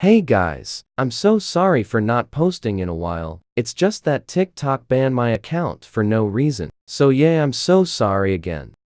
Hey guys, I'm so sorry for not posting in a while. It's just that TikTok banned my account for no reason. So yeah, I'm so sorry again.